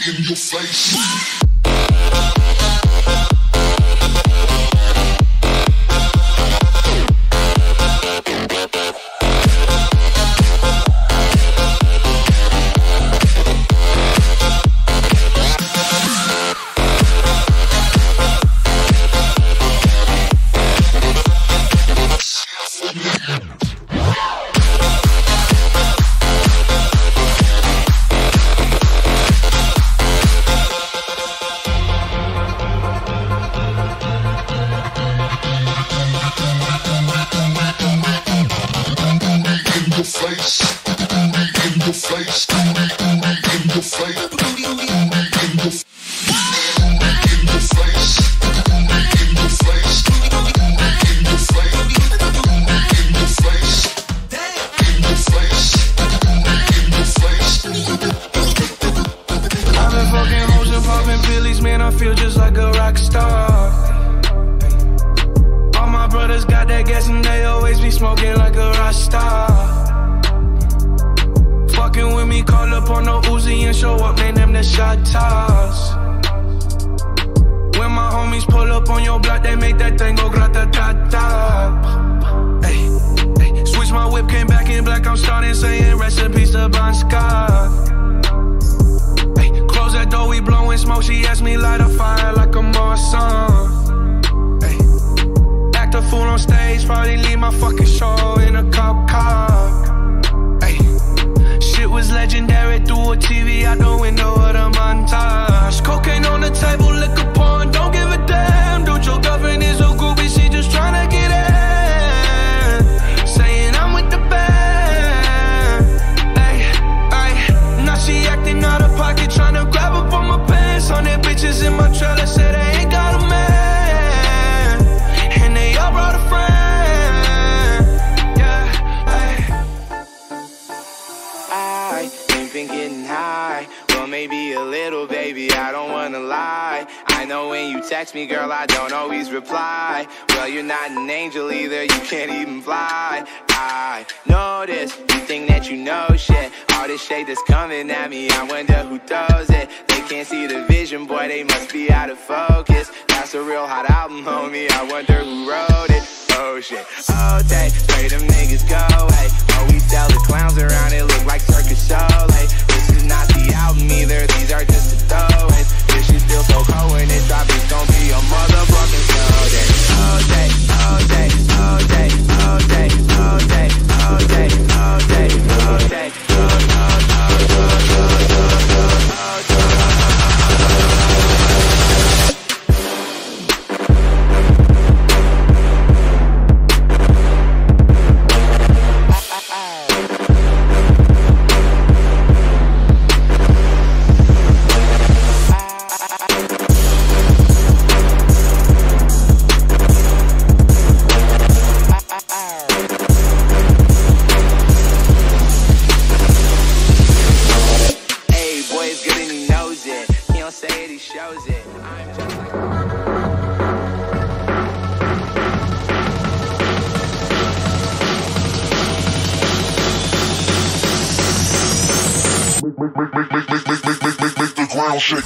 in your face. Me, girl, I don't always reply. Well, you're not an angel either, you can't even fly. I know this, you think that you know shit. All this shade that's coming at me, I wonder who throws it. They can't see the vision, boy, they must be out of focus. That's a real hot album, homie, I wonder who wrote it. Oh shit, oh day, pray them niggas go away. Oh, we tell the clowns around, it look like circus show. Like, this is not the album either, these are just the throwaways. This shit feels so cold when it drops, it's gon' be a motherfucking slow day. All day, all day, all day, all day, all day, all day, all day, all day, Make the ground shake.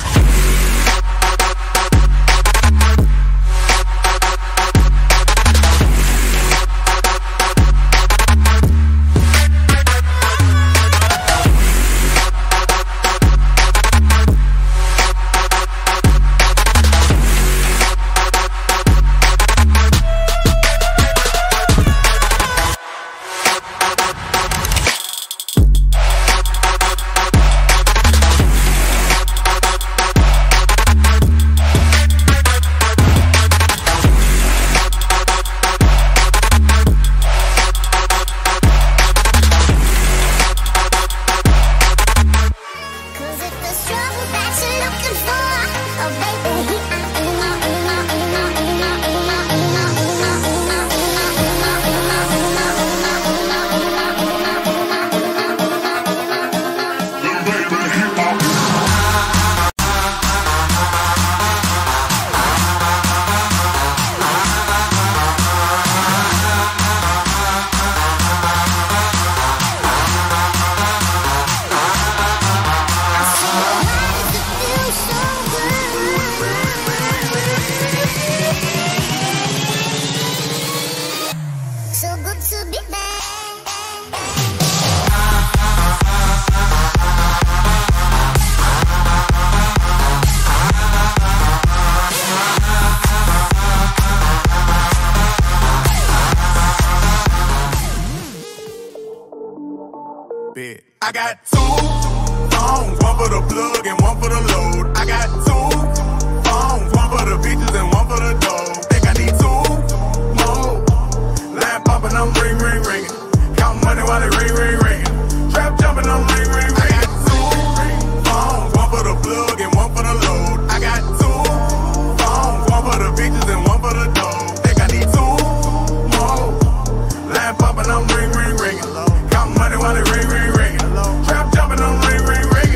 I got 2 phones, one for the plug and one for the load. I got 2 phones, one for the bitches and one for the dough. Think I need 2 more. Line poppin', I'm ring, ring, ringing. Count money while it ring, ring, ringing. Trap jumpin', I'm ring, ring, ringing. I got 2 phones, one for the plug and one for the load. I got 2 phones, one for the bitches and one for the dough. Think I need 2 more. Line poppin', I'm ring, ring, ringing. Count money while it ring, ring, ringing. Trap jumpin', I'm ring, ring, ringing.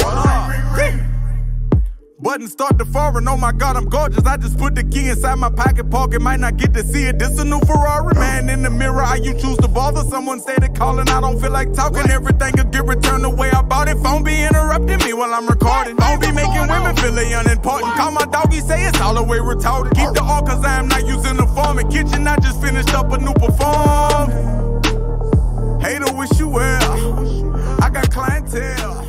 Button start to foreign, oh my God, I'm gorgeous. I just put the key inside my pocket, pocket, might not get to see it. This a new Ferrari, man, in the mirror, how you choose to bother? Someone said calling, I don't feel like talking. Everything will get returned the way I bought it. Phone be interrupting me while I'm recording. Phone be making women feel they unimportant. Call my doggy, say it's all the way retarded. Keep the all cause I am not using the form. In kitchen, I just finished up a new perform. Hater, wish you well. I got clientele.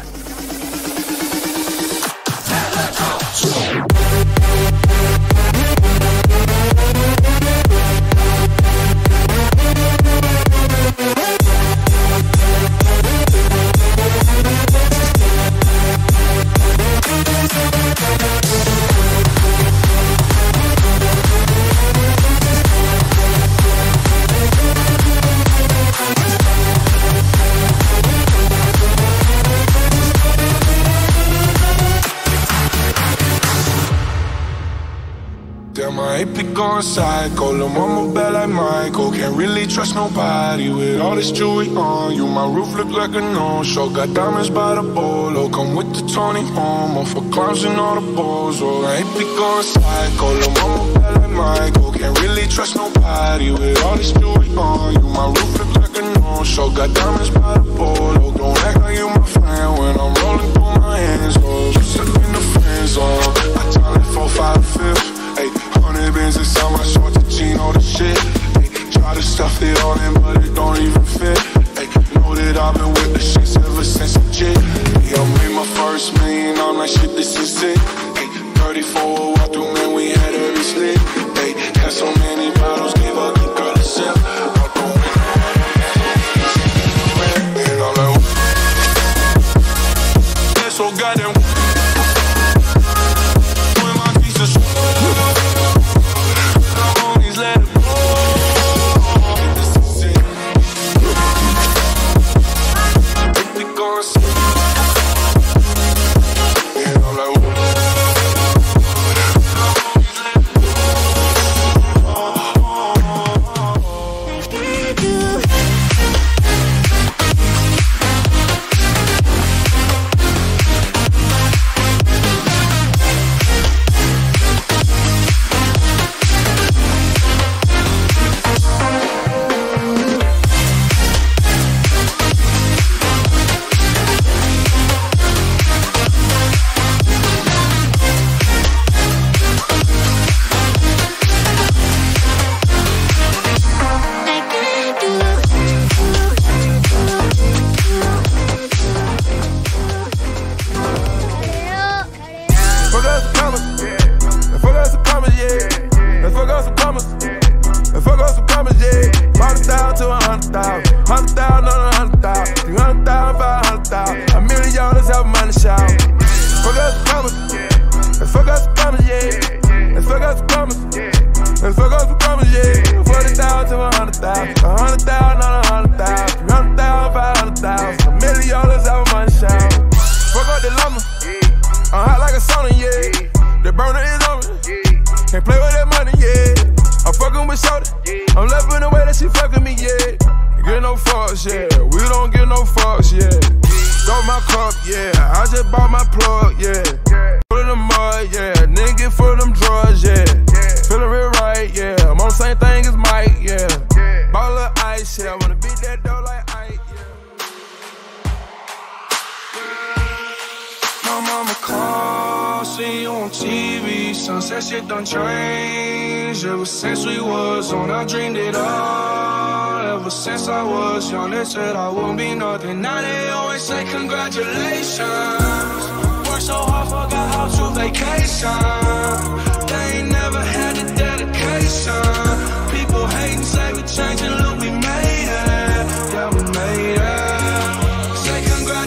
Damn, I ain't be going psycho. Lil' mama bad like Michael. Can't really trust nobody with all this jewelry on you. My roof look like a no-show. Got diamonds by the bolo. Come with the Tony Homo for clowns and all the balls. Oh, I ain't be going psycho. Lil' mama bad like Michael. Can't really trust nobody with all this jewelry on you. My roof look like a no-show. Got diamonds by the bolo. Don't act like you my friend when I'm rolling through my hands. Oh, you stuck in the friend zone. I tell it 4, 5, 5. Hey, 100 bands inside my shorts, the jean, all the shit. Hey, try to stuff it all in, but it don't even fit. Hey, know that I've been with the shits ever since I'm jit. Hey, I made my first million, I'm like, shit, this is it. Hey, 34 walk through, man, we had every slit. Hey, had so many bottles, gave up the girl a sip. And I'm like, that's so goddamn. Said I won't be nothing. Now they always say congratulations. Worked so hard, forgot how to vacation. They ain't never had the dedication. People hate and say we changing, look we made it. Yeah, we made it. Say congratulations.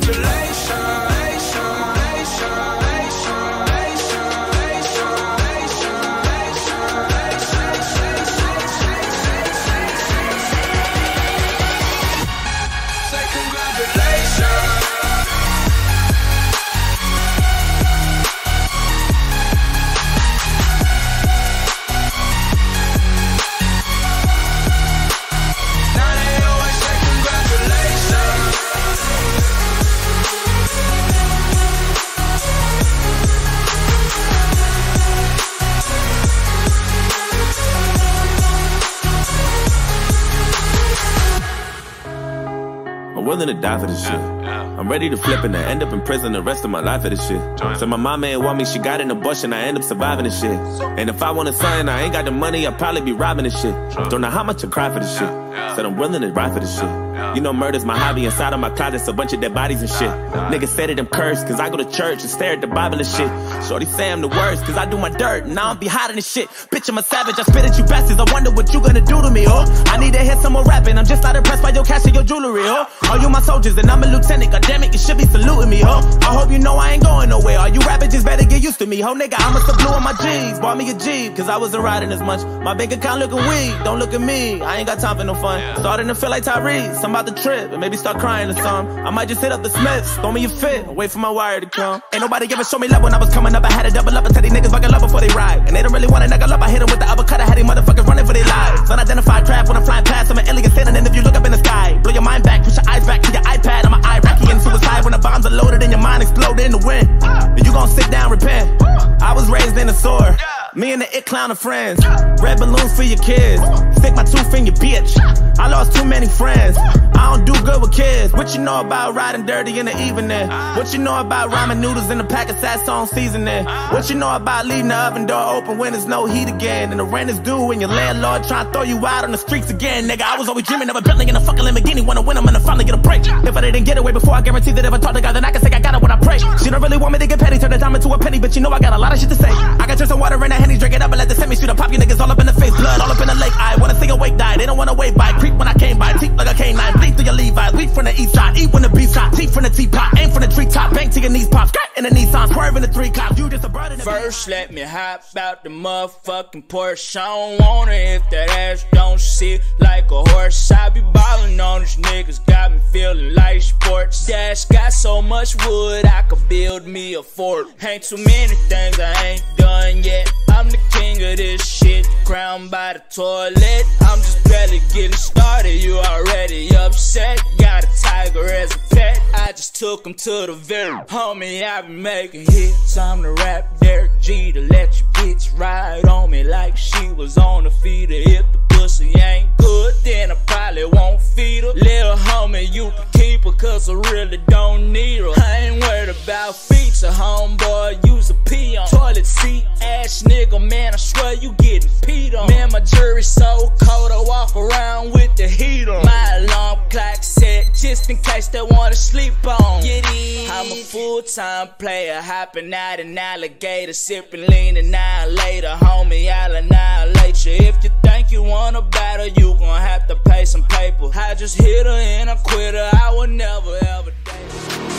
willing to die for this shit. I'm ready to flip and end up in prison the rest of my life for this shit. So my mama ain't want me, she got an abortion, I end up surviving this shit. And if I want a son, I ain't got the money, I'll probably be robbing this shit. Don't know how much I cry for this shit. Said I'm willing to ride for this shit. You know murder's my hobby, inside of my closet's a bunch of dead bodies and shit. Niggas said that I'm cursed, cause I go to church and stare at the Bible and shit. Shorty say I'm the worst, cause I do my dirt, and I don't be hiding this shit. Bitch, I'm a savage, I spit at you bastards, I wonder what you gonna do to me, oh. I need to hear some more rapping, I'm just not impressed by your cash and your jewelry, oh. All you my soldiers, and I'm a lieutenant, goddammit, you should be saluting me, oh. I hope you know I ain't going nowhere, all you ravages better get used to me, ho nigga, I'ma start blue on my G's. Bought me a Jeep, cause I wasn't riding as much. My bank account looking weak, don't look at me, I ain't got time for no fun. Starting to feel like Tyrese, I'm about to trip, and maybe start crying or something. I might just hit up the Smiths, throw me a fit, wait for my wire to come. Ain't nobody ever show me love when I was coming up, I had to double up and tell these niggas fucking love before they ride. And they don't really want to knuckle up, I hit them with the uppercut, I had these motherfuckers running for their lives. Unidentified craft when I'm flying past, I'm an alien standing in if you look up in the sky. Blow your mind back, push your eyes back to your iPad, I'm an Iraqi and suicide when the bombs are loaded and your mind exploded in the wind. And you gon' sit down, repent. I was raised in the sword. Me and the it clown are friends. Red balloons for your kids. Stick my tooth in your bitch. I lost too many friends. I don't do good with kids. What you know about riding dirty in the evening? What you know about ramen noodles in a pack of Saison seasoning? What you know about leaving the oven door open when there's no heat again? And the rent is due and your landlord trying to throw you out on the streets again. Nigga, I was always dreaming of a Bentley and a fucking Lamborghini. Wanna win them and I finally get a break. If I didn't get away before, I guarantee that if I talk to God, then I can say I got it when I pray. She don't really want me to get petty, turn the time into a penny, but you know I got a lot of shit to say. I got some water in a Henny, drink it up and let the semi shoot up, pop you niggas all up in the face, blood all up in the lake. I wanna see awake die, they don't wanna wait by. Creep when I came by, teeth like a canine, bleed through your Levi's, weep from the east side, eat when the beast shot, teeth from the teapot, aim from the treetop, bank to your knees pop, skirt in the Nissan, swerve in the 3 cops, you just a bird in the First let me hop out the motherfucking Porsche, I don't want it if that ass don't sit like a horse. I be ballin' on these niggas, got me feeling like sports. Dash got so much wood, I could build me a fort. Ain't too many things I ain't done yet. I'm the king of this shit, crowned by the toilet. I'm just barely getting started, you already upset. Got a tiger as a pet, I just took him to the vet. Homie, I be making hits, I'm the rap Derek G to let your bitch ride on me like she was on the feeder. If the pussy ain't good, then I probably won't feed her. Little homie, you can keep her, cause I really don't need her. I ain't worried about feature, homeboy, use a pee on. Toilet seat, ass nigga, man, I swear you getting peed on. Man, my jury's so cold, I walk around with the heat on. My alarm clock set, just in case they wanna sleep on. I'm a full-time player, hopping out an alligator, sipping lean and later. Homie, I'll annihilate you. If you think you wanna battle, you gon' have to pay some paper. I just hit her and I quit her, I would never ever date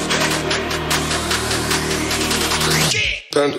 her. Panda.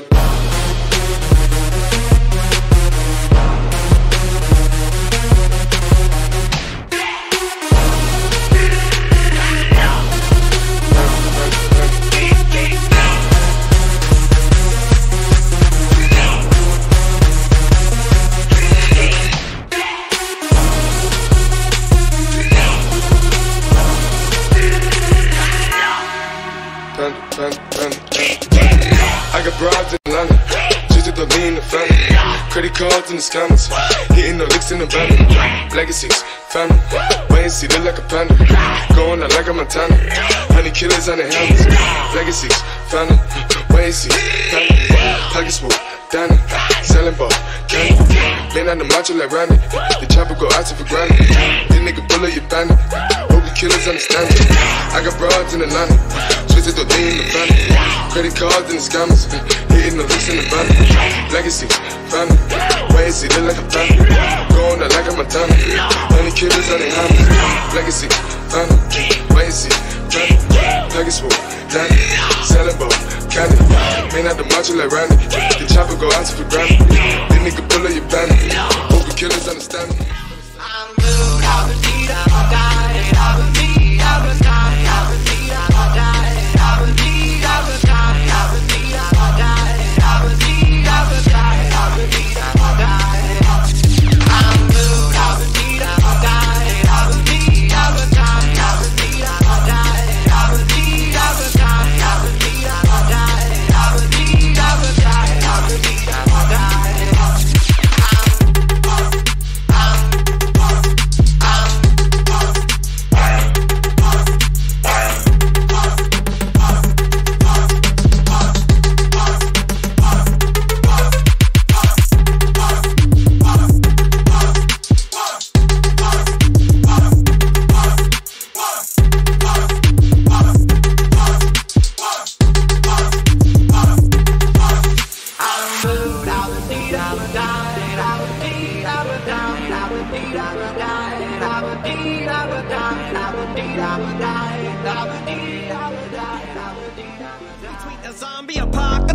I got broads in London, just to be in the family. Credit cards in the scammers, hitting the licks in the van. Legacies, family, wait and see, look like a panda. Going out like a Montana, 100 killers on the helmets. Legacies, family, wait and see, family. Pockets full, Danny, selling ball, candy. Been on the macho like Randy, the chopper go out to for granted. This nigga bullet you bandit, hope the killers understand it. I got broads in Atlanta, twisted the lean in the family. Credit cards and the scammers, hitting the licks in the van. Legacies, family, wait and see, look like a panda. Going out like a Montana, 100 killers on the hammers. Legacies, family, wait and see, family. Pockets full, Danny, selling ball, candy. Man out the macho like Randy, the chopper go out to for granted. This nigga pull up your bandit, hope the killers understand it. I'm good, I believe I die, I believe I was dying, I believe I die, I believe I was dying, I believe I die, I believe I was dying, I believe I die. I'm good, I believe I die, I believe I was dying, I believe I die, I believe I was dying, I believe I die, I believe I was dying, I believe I die.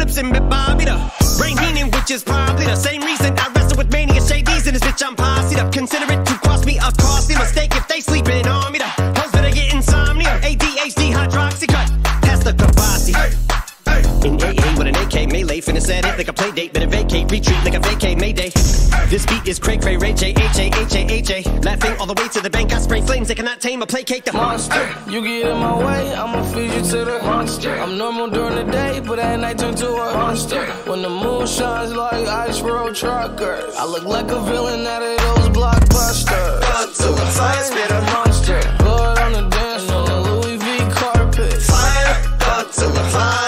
lips and Bobby the brain meaning, which is probably the same reason I wrestle with mania shades in this bitch. I'm posse up. Consider it to cross me a costly mistake if they sleeping on me. The hoes better get insomnia. ADHD hydroxy cut. Pass the Kabasi. In AA with an AK melee, finna set it like a play date. Better vacate, retreat like a vacate Mayday. This beat is cray cray, Ray J, H-A, laughing all the way to the bank. I spray flames, they cannot tame or placate the monster. You get in my way, I'ma feed you to the monster. I'm normal during the day, but at night turn to a monster. When the moon shines like ice road truckers, I look like a villain out of those blockbusters. Cut to the fire, spit a monster. Blood on the dance floor, the Louis V carpet. Fire, cut to the fire.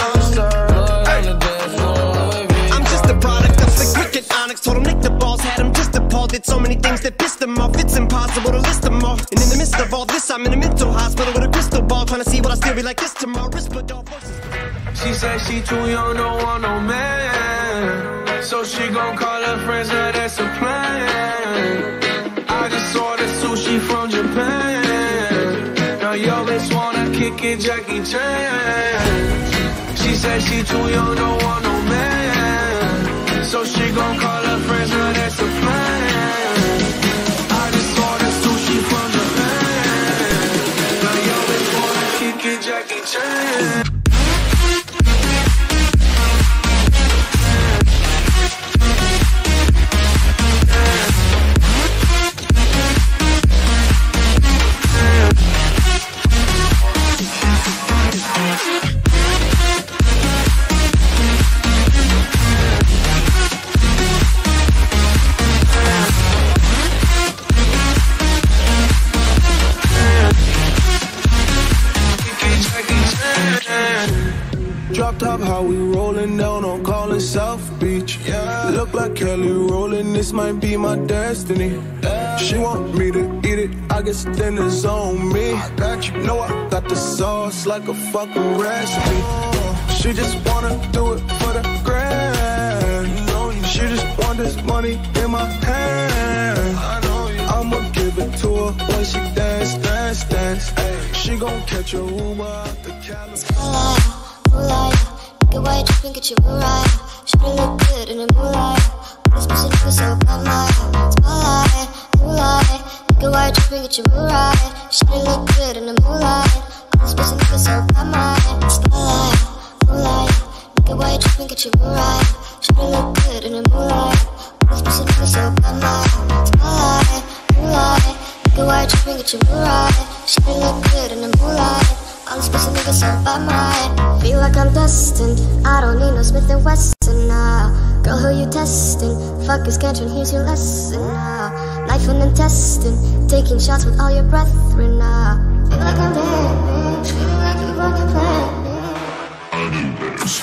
Told him lick the balls, had him just appalled. Did so many things that pissed him off. It's impossible to list them all. And in the midst of all this, I'm in a mental hospital with a crystal ball, trying to see what I still be like this tomorrow. She said she too young, don't want no man, so she gon' call her friends, now that's a plan. I just ordered sushi from Japan. Now yo bitch wanna kick it, Jackie Chan. She said she too young, don't want no man, so she gon' call her friends, now that's a plan. I just ordered sushi from Japan. Now yo bitch wanna kick it, Jackie Chan. Drop top, how we rollin' down on Collin South Beach. Yeah. Look like Kelly rollin', this might be my destiny. Yeah. She want me to eat it, I guess dinner's on me. I got you. Know I got the sauce like a fucking recipe. She just wanna do it for the grand. She just want this money in my hand. I'ma give it to her when she dance, dance, dance. Ay. She gon' catch a Uber out the California. Moonlight, get white, just and get your right. Should've look good in the moonlight. This pussy nigga so bad, my spotlight, moonlight, get white, just and get your right. Should've look good in the moonlight. This pussy nigga so bad, my spotlight, moonlight, get white, just and get your right. Should've look good in the moonlight. This pussy nigga so bad, my spotlight, moonlight, get white, just and get your right. Should've look good in the moonlight. All these pussy niggas so by my feel like I'm destined. I don't need no Smith & Wesson now. Girl, who you testing? Fuck is Scantron, here's your lesson now. Life and intestine, taking shots with all your brethren now. Feel like I'm dead, feel like you run your plan. I do this.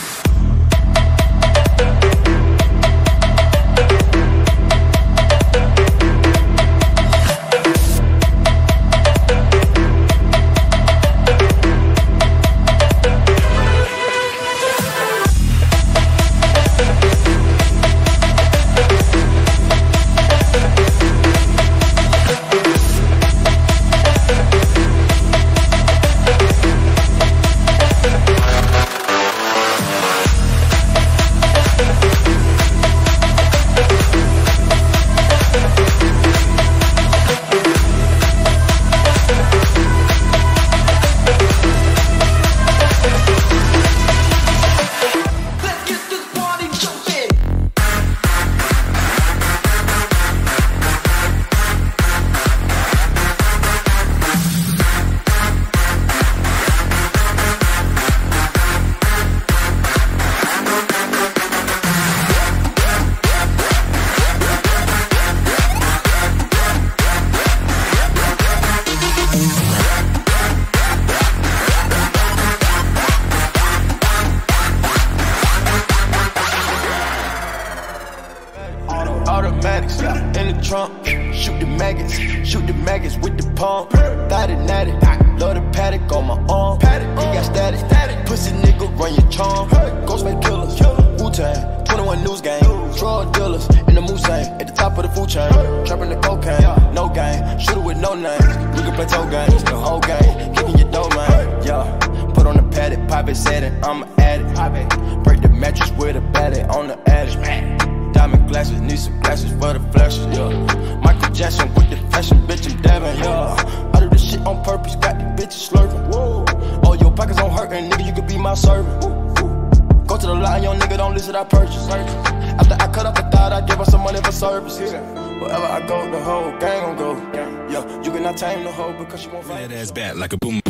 purchase with a belly on the attic. Diamond glasses, need some glasses for the flashes, yeah. Michael Jackson with the fashion, bitch, I'm dabbing, yeah. I do this shit on purpose, got the bitches slurping. Whoa. All your pockets on hurting, nigga, you could be my servant. Go to the line, young nigga, don't listen, I purchase. After I cut up a thought, I give her some money for services. Wherever I go, the whole gang gon' go. Yeah, you cannot tame the hoe because she won't fight. That ass back like a boom.